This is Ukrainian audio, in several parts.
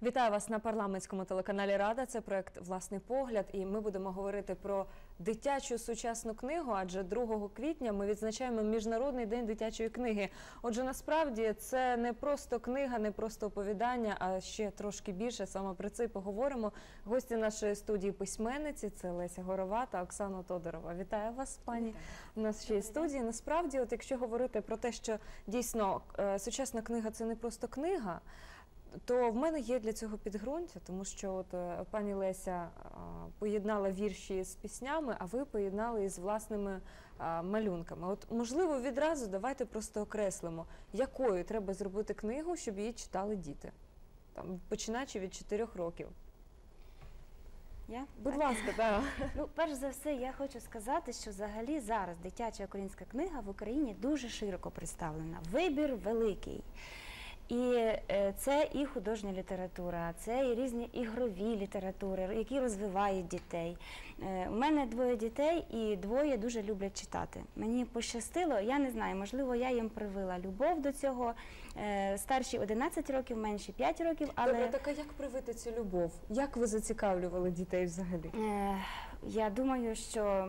Вітаю вас на парламентському телеканалі «Рада». Це проект «Власний погляд» і ми будемо говорити про дитячу сучасну книгу, адже 2 квітня ми відзначаємо Міжнародний день дитячої книги. Отже, насправді це не просто книга, не просто оповідання, а ще трошки більше. Саме про це і поговоримо. Гості нашої студії письменниці – це Леся Горова та Оксана Тодорова. Вітаю вас, пані, в нашій студії. Насправді, от якщо говорити про те, що дійсно сучасна книга – це не просто книга, то в мене є для цього підґрунтя, тому що от пані Леся поєднала вірші з піснями, а ви поєднали із власними малюнками. От, можливо, відразу давайте просто окреслимо, якою треба зробити книгу, щоб її читали діти, там, починаючи від 4 років. Будь ласка, так. Ну, перш за все, я хочу сказати, що взагалі зараз дитяча українська книга в Україні дуже широко представлена. Вибір великий. І це і художня література, це і різні ігрові літератури, які розвивають дітей. У мене 2 дітей і 2 дуже люблять читати. Мені пощастило, я не знаю, можливо, я їм привила любов до цього. Старші 11 років, менші 5 років. Але... Добре, так а як привити цю любов? Як ви зацікавлювали дітей взагалі? Я думаю, що...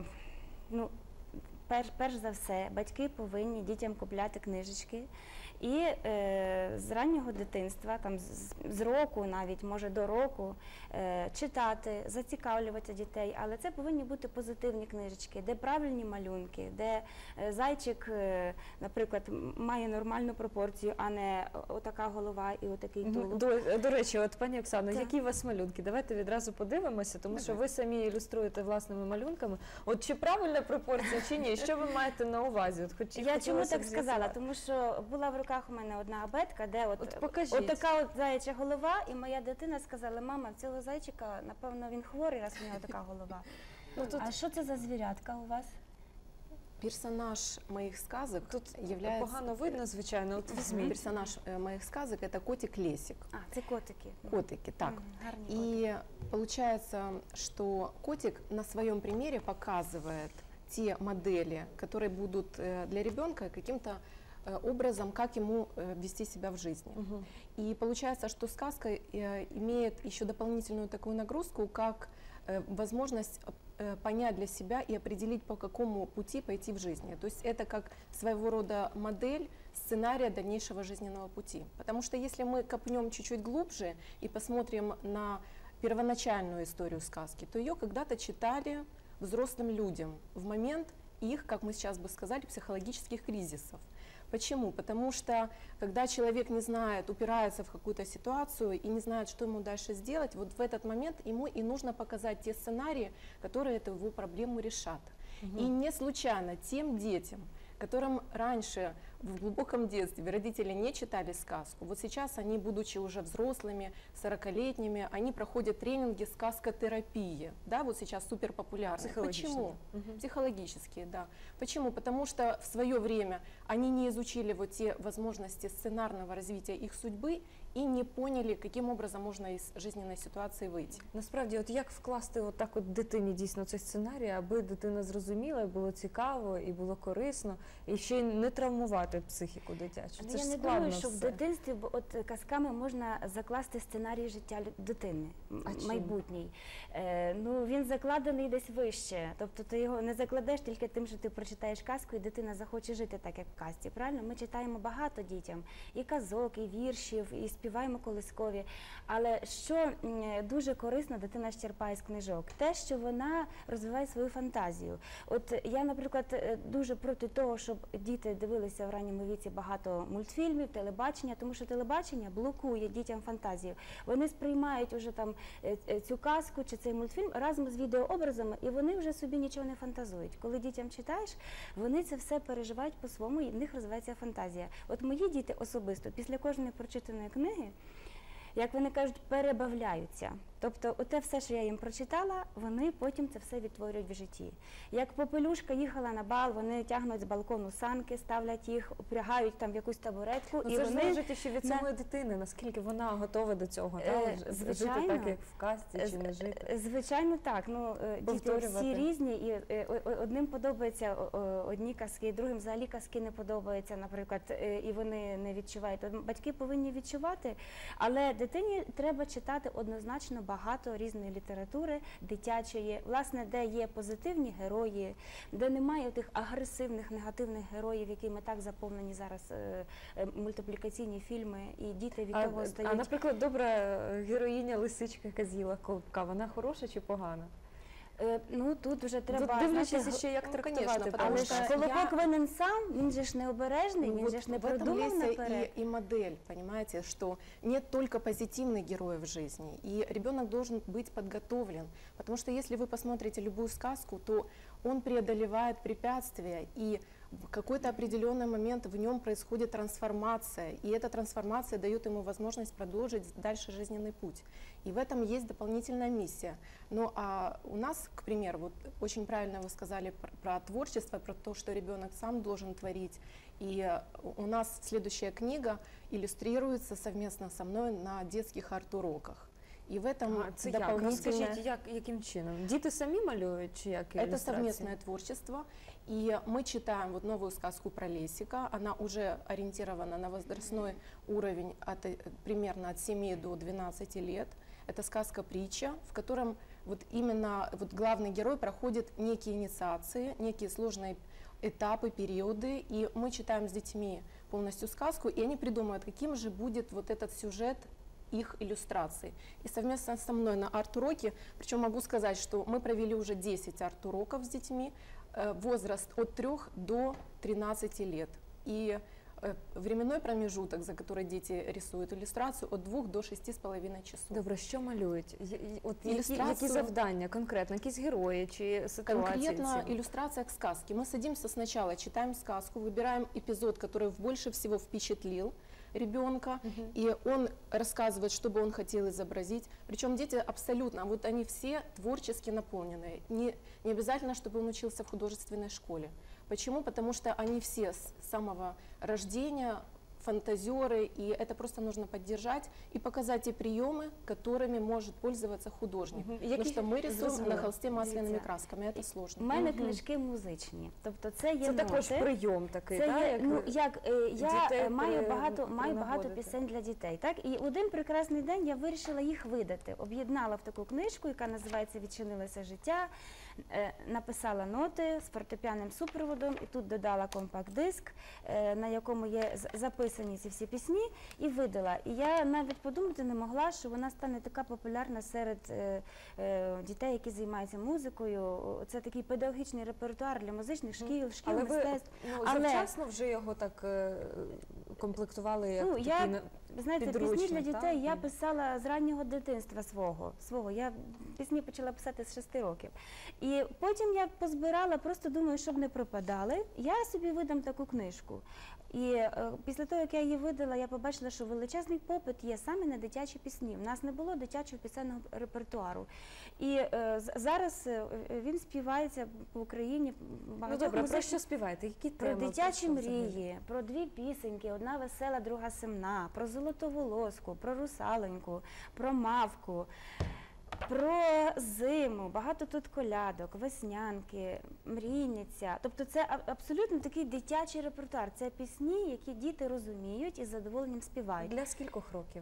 Перш за все, батьки повинні дітям купляти книжечки і з раннього дитинства, там, з року навіть, може до року, читати, зацікавлювати дітей. Але це повинні бути позитивні книжечки, де правильні малюнки, де зайчик, наприклад, має нормальну пропорцію, а не отака голова і отакий тулуб. До речі, от, пані Оксано, які у вас малюнки? Давайте відразу подивимося, тому що ви самі ілюструєте власними малюнками. От чи правильна пропорція, чи ні? Що ви маєте на увазі? Я чому так сказала? Тому що була в руках у мене одна абетка, де от така от заяча голова, і моя дитина сказала: мама, в цього зайчика, напевно, він хворий, раз у нього така голова. А що це за звірятка у вас? Персонаж моих сказок тут является... Погано видно, звичайно. Вот возьми. Персонаж моих сказок – это котик Лесик. Це котики. Котики, так. И получается, что котик на своем примере показывает те модели, которые будут для ребенка каким-то образом, как ему вести себя в жизни. И получается, что сказка имеет еще дополнительную такую нагрузку, как возможность понять для себя и определить, по какому пути пойти в жизни. То есть это как своего рода модель сценария дальнейшего жизненного пути. Потому что если мы копнем чуть-чуть глубже и посмотрим на первоначальную историю сказки, то ее когда-то читали взрослым людям в момент их, как мы сейчас бы сказали, психологических кризисов. Почему? Потому что, когда человек не знает, упирается в какую-то ситуацию и не знает, что ему дальше сделать, вот в этот момент ему и нужно показать те сценарии, которые эту его проблему решат. И не случайно тем детям, которым раньше, в глубоком детстве, родители не читали сказку, вот сейчас они, будучи уже взрослыми, 40-летними, они проходят тренинги сказкотерапии, да, вот сейчас супер популярны. Почему? Психологические, да. Почему? Потому что в свое время они не изучили вот те возможности сценарного развития их судьбы и не поняли, каким образом можна із жизненної ситуації вийти. Насправді, от як вкласти отак от дитині дійсно цей сценарій, аби дитина зрозуміла, і було цікаво, і було корисно, і ще й не травмувати психіку дитячу. Це я не думаю, що в дитинстві от казками можна закласти сценарій життя дитини, майбутній. Ну, він закладений десь вище. Тобто ти його не закладеш тільки тим, що ти прочитаєш казку, і дитина захоче жити так, як в казці. Правильно? Ми читаємо багато дітям. І казок, і віршів, і співаємо колискові. Але що дуже корисно дитина черпає з книжок? Те, що вона розвиває свою фантазію. От я, наприклад, дуже проти того, щоб діти дивилися в ранньому віці багато мультфільмів, телебачення, тому що телебачення блокує дітям фантазію. Вони сприймають уже там цю казку чи цей мультфільм разом з відеообразами, і вони вже собі нічого не фантазують. Коли дітям читаєш, вони це все переживають по-своєму, і в них розвивається фантазія. От мої діти особисто після кожної прочитаної книги, як вони кажуть, перебавляються. Тобто, оте все, що я їм прочитала, вони потім це все відтворюють в житті. Як попелюшка їхала на бал, вони тягнуть з балкону санки, ставлять їх, упрягають там в якусь табуретку, Ну, і це ж вони залежить ще від самої дитини, наскільки вона готова до цього, жити звичайно. так, як в казці, чи не жити. Звичайно, так. Ну, діти Повторювати. всі різні, і одним подобаються одні казки, другим взагалі казки не подобаються, наприклад, і вони не відчувають. Батьки повинні відчувати, але дитині треба читати однозначно багато різної літератури, дитячої, власне, де є позитивні герої, де немає тих агресивних, негативних героїв, якими так заповнені зараз мультиплікаційні фільми, і діти від того стають... А, наприклад, добра героїня лисичка, яка з'їла колобка, вона хороша чи погана? Ну, тут вже треба... Тут дивлячись знаєте, ще, як ну, трактувати. конечно, потому Але що ж колобок винен сам, він же ж не обережний, він же ж не в этом продумав есть наперед. и модель, понимаете, что нет только позитивных героев в жизни, и ребенок должен быть подготовлен, потому что если вы посмотрите любую сказку, то он преодолевает препятствия, и в какой-то определенный момент в нем происходит трансформация, и эта трансформация дает ему возможность продолжить дальше жизненный путь. И в этом есть дополнительная миссия. Ну а у нас, к примеру, вот очень правильно вы сказали про творчество, про то, что ребенок сам должен творить. И у нас следующая книга иллюстрируется совместно со мной на детских арт-уроках. И в этом Це як? дополнительное... Розкажіть, яким чином? Діти самі малюють чи як Это ілюстрації? совместное творчество, и мы читаем вот новую сказку про Лесика, она уже ориентирована на возрастной уровень примерно от 7 до 12 лет. Это сказка-притча, в котором вот именно вот главный герой проходит некие инициации, некие сложные этапы, периоды, и мы читаем с детьми полностью сказку, и они придумывают, каким же будет вот этот сюжет их иллюстраций. И совместно со мной на арт-уроке, причем могу сказать, что мы провели уже 10 арт-уроков с детьми, возраст от 3 до 13 лет. И временной промежуток, за который дети рисуют иллюстрацию, от 2 до 6,5 часов. Добре, що малюють? От які Ілюстрацію. завдання конкретно? Якісь герої чи ситуації? Конкретно ці? иллюстрация к сказке. Мы садимся сначала, читаем сказку, выбираем эпизод, который больше всего впечатлил ребенка, и он рассказывает, что бы он хотел изобразить. Причем дети абсолютно, вот они все творчески наполненные. Не обязательно, чтобы он учился в художественной школе. Почему? Потому что они все с самого рождения фантазеры, и это просто нужно поддержать и показать те приемы, которыми может пользоваться художник. Потому что мы рисуем на холсте масляными красками, это У сложно. мене книжки музичні, тобто це є Це також ноти. прийом такий, Це так? є, ну, я дітей маю багато принагодити. пісень для дітей. Так? І один прекрасний день я вирішила їх видати. Об'єднала в таку книжку, яка називається «Відчинилося життя». Написала ноти з фортепіанним супроводом, і тут додала компакт-диск, на якому є записані ці всі пісні, і видала. І я навіть подумати не могла, що вона стане така популярна серед дітей, які займаються музикою. Це такий педагогічний репертуар для музичних шкіл, Але ви мистецтв. завчасно вже його так комплектували, як Ну, я, такий знаєте, пісні підручник, для дітей так? я писала з раннього дитинства свого. Я пісні почала писати з 6 років. І потім я позбирала, просто думаю, щоб не пропадали, я собі видам таку книжку. І після того, як я її видала, я побачила, що величезний попит є саме на дитячі пісні. У нас не було дитячого пісенного репертуару. І зараз він співається по Україні. Ну добре, про що співаєте? Які Про теми? дитячі що взагалі? мрії, про 2 пісеньки, одна весела, друга сумна, про золотоволоску, про русалоньку, про мавку, про зиму, багато тут колядок, веснянки, мрійниця. Тобто це абсолютно такий дитячий репертуар. Це пісні, які діти розуміють і з задоволенням співають. Для скількох років?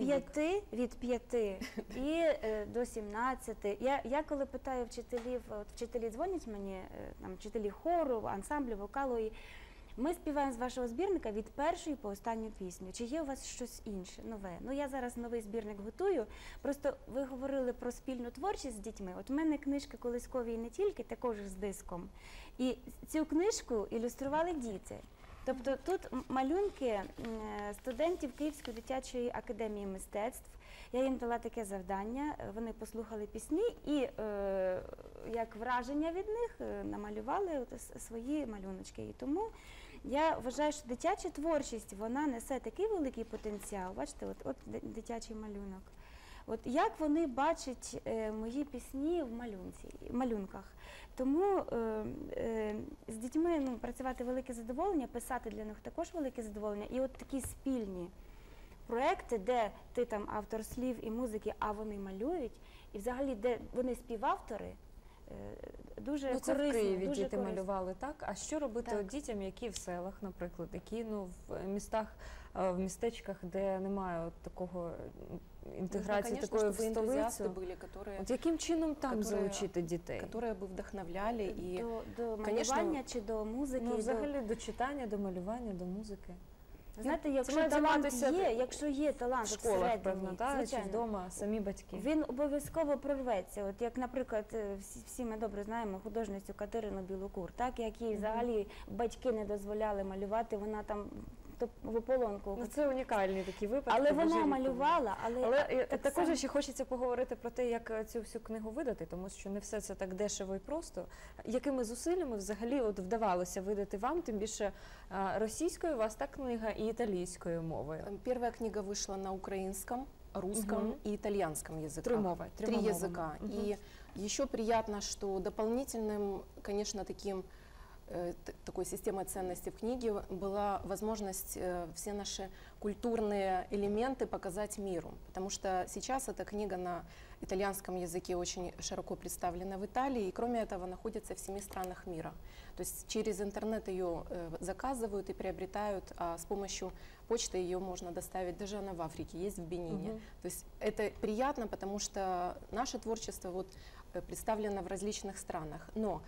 Від 5 і до 17. Я коли питаю вчителів, вчителі дзвонять мені, там, вчителі хору, ансамблю, вокалу, і ми співаємо з вашого збірника від першої по останню пісню. Чи є у вас щось інше, нове? Ну, я зараз новий збірник готую. Просто ви говорили про спільну творчість з дітьми. От у мене книжка «Колискові» і не тільки, також з диском. І цю книжку ілюстрували діти. Тобто тут малюнки студентів Київської дитячої академії мистецтв. Я їм дала таке завдання, вони послухали пісні і як враження від них намалювали свої малюночки. І тому я вважаю, що дитяча творчість, вона несе такий великий потенціал. Бачите, от дитячий малюнок. От як вони бачать мої пісні в малюнках. Тому з дітьми працювати велике задоволення, писати для них також велике задоволення. І от такі спільні проекти, де ти там автор слів і музики, а вони малюють, і взагалі, де вони співавтори, дуже Ну, це корисні. в Києві дуже діти корисні. малювали, так? А що робити Так. от дітям, які в селах, наприклад, які в містах, в містечках, де немає от такого інтеграції Нужно, такої в конечно, чтобы энтузиасты столицю? были, которые, От яким чином там Которые- залучити дітей? которые бы вдохновляли и До конечно, малювання чи до музики? Ну, до- взагалі до читання, до малювання, до музики. Знаєте, Це якщо мають талант займатися є, якщо є В талант от школах, всередині, певно, так? Чи звичайно, вдома, самі батьки. він обов'язково прорветься. От як, наприклад, всі ми добре знаємо художницю Катерину Білокур, так, якій взагалі батьки не дозволяли малювати, вона там в ополонку. Ну, це унікальні такі випадки. Але вона дуже рідко. малювала, Але так також само- ще хочеться поговорити про те, як цю всю книгу видати, тому що не все це так дешево і просто. Якими зусиллями взагалі от вдавалося видати вам, тим більше російською у вас та книга і італійською мовою? первая книга вышла на украинском, русском Мгм. и итальянском языках. Три мови. Три трьома языка. мовами. И еще приятно, что дополнительным, конечно, такой системой ценностей в книге была возможность все наши культурные элементы показать миру. Потому что сейчас эта книга на итальянском языке очень широко представлена в Италии, и кроме этого находится в 7 странах мира. То есть через интернет ее заказывают и приобретают, а с помощью почты ее можно доставить, даже она в Африке, есть в Бенине. Мгм. То есть это приятно, потому что наше творчество представлено в различных странах. Но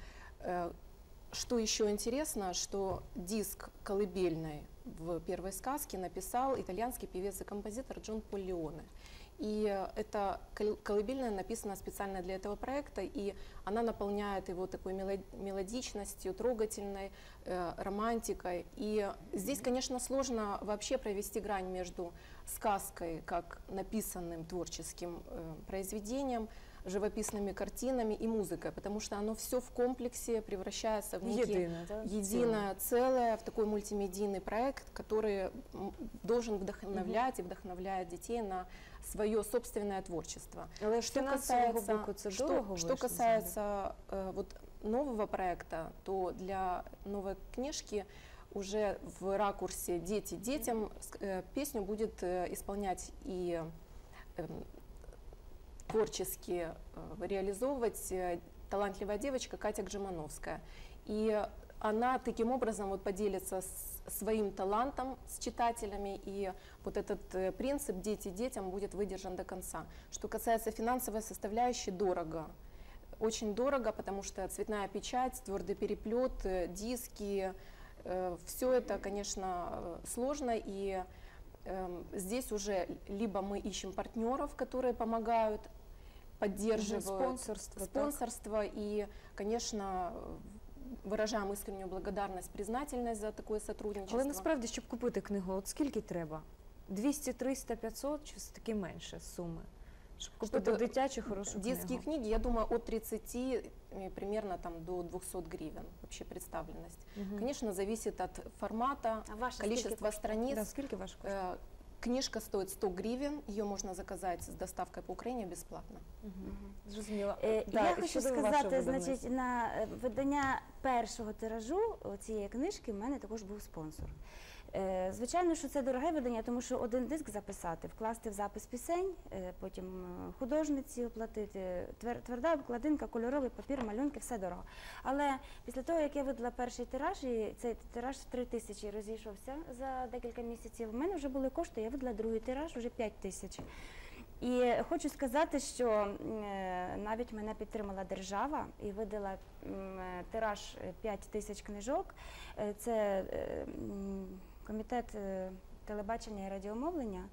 что еще интересно, что диск колыбельной в первой сказке написал итальянский певец и композитор Джон Поль Леоне. И эта колыбельная написана специально для этого проекта, и она наполняет его такой мелодичностью, трогательной, романтикой. И здесь, конечно, сложно вообще провести грань между сказкой, как написанным творческим произведением, живописными картинами и музыкой, потому что оно все в комплексе превращается в некий Єдине, так? единое целое, в такой мультимедийный проект, который должен вдохновлять и вдохновляет детей на свое собственное творчество. Але ж фінансового боку це дорого что вийшло касается нового проекта, то для новой книжки уже в ракурсе «Дети детям» песню будет исполнять и творчески реализовывать талантливая девочка Катя Гжимановская. И она таким образом поделится своим талантом с читателями, и вот этот принцип «дети детям» будет выдержан до конца. Что касается финансовой составляющей, дорого. Очень дорого, потому что цветная печать, твердый переплет, диски, все это, конечно, сложно, и здесь уже либо мы ищем партнеров, которые помогают, поддерживают спонсорство, и, конечно, выражаем искреннюю благодарность, признательность за такое сотрудничество. Але насправді, щоб купити книгу, от скільки треба? 200, 300, 500 чи все-таки менше суми? Щоб купити Чтобы дитячу хорошу Детские книгу. книги, я думаю, от 30 примерно до 200 гривен вообще представленность. Мгм. Конечно, зависит от формата, А ваша количества скільки страниц. Да, скільки ваш коштує? Книжка стоит 100 гривен, ее можно заказать с доставкой по Украине бесплатно. Зрозуміло. Я хочу щодо вашого сказати, видавництва. значить, на видання першого тиражу цієї книжки в мене також був спонсор. Звичайно, що це дороге видання, тому що один диск записати, вкласти в запис пісень, потім художниці оплатити, тверда обкладинка, кольоровий папір, малюнки, все дорого. Але після того, як я видала перший тираж, і цей тираж 3000 розійшовся за декілька місяців, в мене вже були кошти, я видала другий тираж, вже 5000. І хочу сказати, що навіть мене підтримала держава і видала тираж 5000 книжок. Це комітет телебачення і радіомовлення.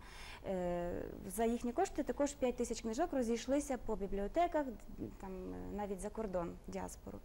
За їхні кошти також 5000 книжок розійшлися по бібліотеках, там навіть за кордон, діаспору.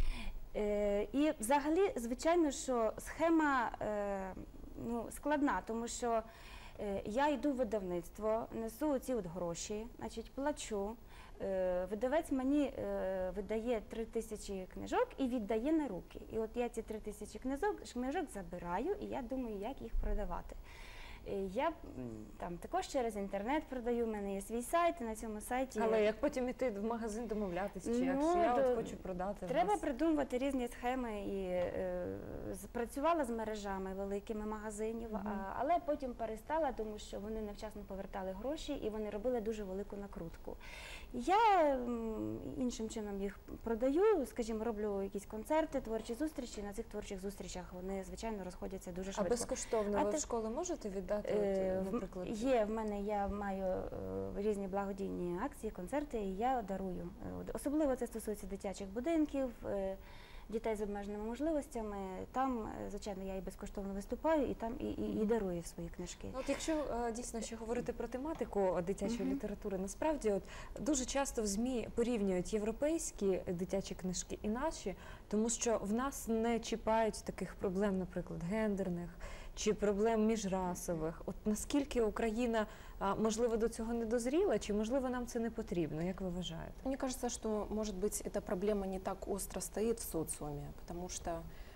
І взагалі, звичайно, що схема складна, тому що я йду в видавництво, несу оці от гроші, значить, плачу, видавець мені видає 3000 книжок і віддає на руки. І от я ці 3000 книжок забираю, і я думаю, як їх продавати. Я там також через інтернет продаю, в мене є свій сайт, і на цьому сайті... Але як потім іти в магазин домовлятися, чи як Ну, що я то от хочу продати? в Треба вас? придумувати різні схеми і працювала з мережами великими магазинів, але потім перестала, тому що вони невчасно повертали гроші і вони робили дуже велику накрутку. Я іншим чином їх продаю, скажімо, роблю якісь концерти, творчі зустрічі, на цих творчих зустрічах вони, звичайно, розходяться дуже А швидко. безкоштовно А ви ти- в школу можете віддати, от, наприклад? Є в мене, я маю різні благодійні акції, концерти, і я дарую. Особливо це стосується дитячих будинків, дітей з обмеженими можливостями. Там, звичайно, я і безкоштовно виступаю, і там і дарую свої книжки. Ну, от якщо дійсно ще говорити про тематику дитячої літератури, насправді от дуже часто в ЗМІ порівнюють європейські дитячі книжки і наші, тому що в нас не чіпають таких проблем, наприклад, гендерних чи проблем міжрасових. От наскільки Україна, можливо, до цього не дозріла, чи можливо нам це не потрібно? Як ви вважаєте? Мне кажется, что, может быть, эта проблема не так остро стоит в социуме, потому что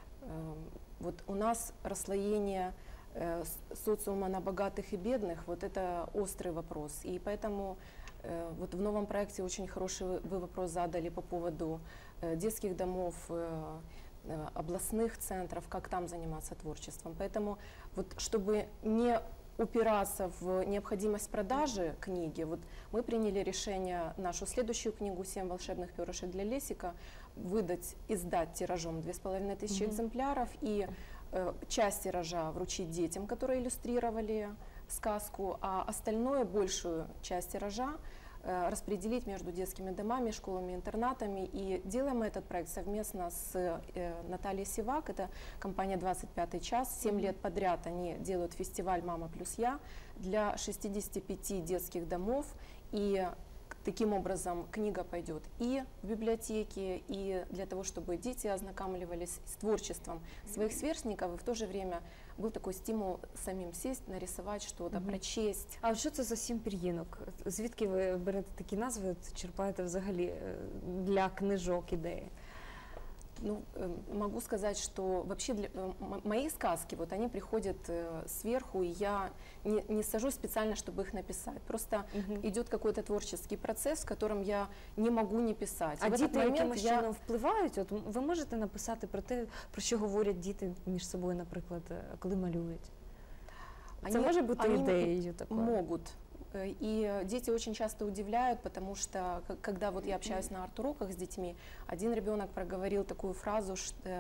вот у нас расслоение социума на богатых и бедных, вот это острый вопрос. И поэтому вот в новом проекте очень хороший вы вопрос задали по поводу детских домов, областных центров, как там заниматься творчеством. Поэтому вот чтобы не упираться в необходимость продажи книги, вот мы приняли решение нашу следующую книгу «7 волшебных перышек для Лесика» издать тиражом 2500 экземпляров и часть тиража вручить детям, которые иллюстрировали сказку, а остальное, большую часть тиража, распределить между детскими домами, школами, интернатами. И делаем мы этот проект совместно с Натальей Сивак, это компания «25 час». 7 лет подряд они делают фестиваль «Мама плюс я» для 65 детских домов. И таким образом книга пойдет и в библиотеки, и для того, чтобы дети ознакомливались с творчеством своих сверстников, и в то же время был такой стимул самим сесть, нарисовать что-то, прочесть. А що це за 7 пір'їнок? Звідки ви берете такі назви, черпаєте взагалі для книжок ідеї? Ну, могу сказать, что вообще мои сказки, вот они приходят сверху, и я не сажусь специально, чтобы их написать. Просто идет какой-то творческий процесс, в котором я не могу не писать. А И в этот діти момент якимось чином впливають? От ви можете написати про те, про що говорять діти між собою, наприклад, коли малюють? Це може бути ідеєю такою? Могут. И дети очень часто удивляют, потому что, когда вот я общаюсь на арт-уроках с детьми, один ребенок проговорил такую фразу,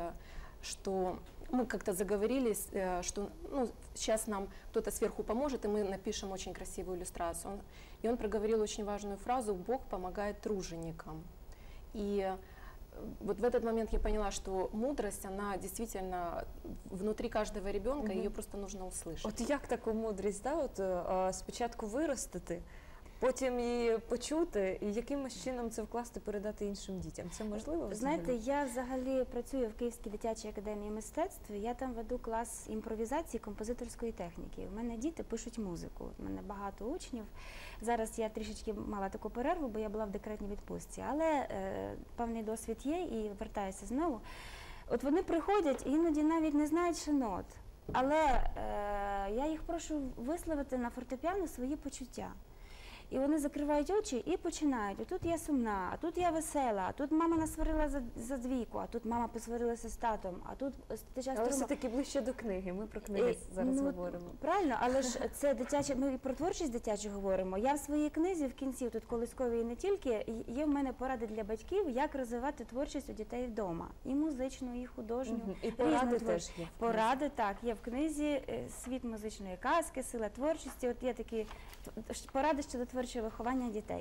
что мы как-то заговорились, что сейчас нам кто-то сверху поможет, и мы напишем очень красивую иллюстрацию. И он проговорил очень важную фразу: «Бог помогает труженикам». И вот в этот момент я поняла, что мудрость, она действительно внутри каждого ребенка, ее просто нужно услышать. От як таку мудрість, да? От, спочатку виростити, потім її почути, і якимось чином це вкласти, передати іншим дітям? Це можливо взагалі? Знаєте, я взагалі працюю в Київській дитячій академії мистецтв, я там веду клас імпровізації композиторської техніки. У мене діти пишуть музику, у мене багато учнів. Зараз я трішечки мала таку перерву, бо я була в декретній відпустці, але певний досвід є і вертаюся знову. От вони приходять і іноді навіть не знають ще нот, але я їх прошу висловити на фортепіано свої почуття. І вони закривають очі і починають. Отут я сумна, а тут я весела, а тут мама насварила за двійку, а тут мама посварилася з татом, а тут Але все-таки ближче до книги, ми про книги зараз говоримо. Правильно, але ж це дитяче, ми і про творчість дитячу говоримо. Я в своїй книзі в кінці, тут колисковій і не тільки, є в мене поради для батьків, як розвивати творчість у дітей вдома. І музичну, і художню. І поради теж є. Поради, так, є в книзі «Світ музичної казки», «Сила творчості». От є такі поради щодо творчого виховання дітей.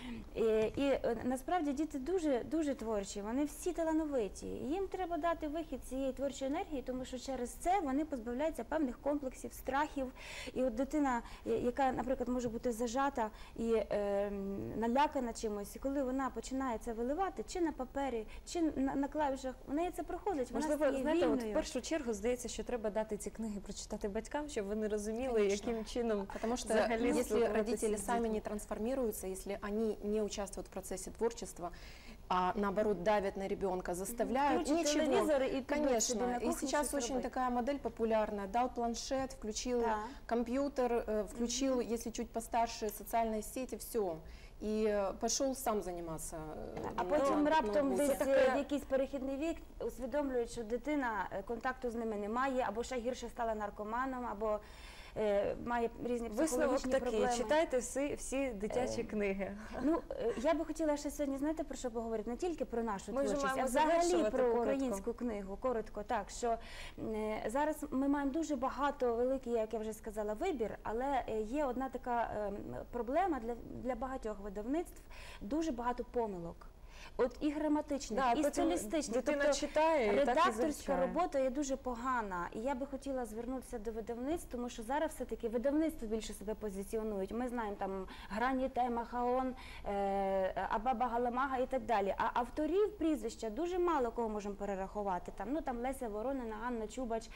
І насправді діти дуже творчі, вони всі талановиті. Їм треба дати вихід цієї творчої енергії, тому що через це вони позбавляються певних комплексів, страхів. І от дитина, яка, наприклад, може бути зажата і налякана чимось, і коли вона починає це виливати, чи на папері, чи на клавішах, в неї це проходить, вона Можливо, стає знаєте, от вільною. в першу чергу здається, що треба дати ці книги прочитати батькам, щоб вони розуміли, Конечно. яким чином Потому что взагалі если спілкуватися родители з сами дітьми. не трансформируются, если они не участвуют в процессе творчества, а наоборот давят на ребенка, заставляют. Включи Ничего. телевизор и побудь себе на Конечно. И кухне сейчас что-то очень рубить. такая модель популярная. Дал планшет, включил Да. компьютер, включил, если чуть постарше, социальные сети, все. І пішов сам займатися. А потім раптом десь таке- в якийсь перехідний вік усвідомлюють, що дитина контакту з ними не має, або ще гірше стала наркоманом, або має різні Висновок психологічні такий, проблеми. читайте всі дитячі книги. Ну, я би хотіла ще сьогодні, знаєте, про що поговорити? Не тільки про нашу Ми вже творчість, а маємо взагалі завершувати про коротко. українську книгу. Коротко, так, що зараз ми маємо дуже багато, великий, як я вже сказала, вибір, але є одна така проблема для багатьох видавництв, дуже багато помилок. От і граматичних, Да, і потім стилістичних. дитина Тобто читає і так і редакторська завчає. робота є дуже погана. І я би хотіла звернутися до видавництв, тому що зараз все-таки видавництво більше себе позиціонують. Ми знаємо там Граніте, Махаон, Абаба Галамага і так далі. А авторів прізвища дуже мало кого можемо перерахувати. Там Леся Воронина, Ганна Чубач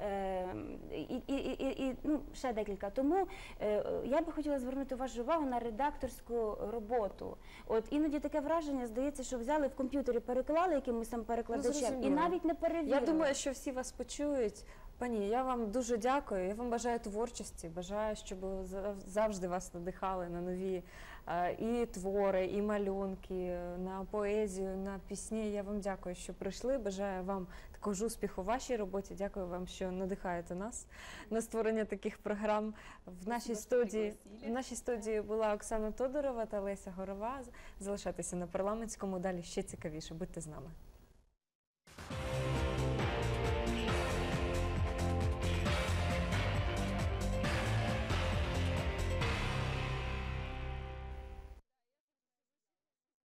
і ще декілька. Тому я би хотіла звернути вашу увагу на редакторську роботу. От іноді таке враження, здається, що взяли в комп'ютері, переклали якимось там перекладачем і зрозуміло. навіть не перевірили. Я думаю, що всі вас почують. Пані, я вам дуже дякую. Я вам бажаю творчості, бажаю, щоб завжди вас надихали на нові і твори, і малюнки, на поезію, на пісні. Я вам дякую, що прийшли. Бажаю вам також успіху в вашій роботі. Дякую вам, що надихаєте нас на створення таких програм. В нашій студії була Оксана Тодорова та Леся Горова. Залишайтеся на Парламентському. Далі ще цікавіше. Будьте з нами.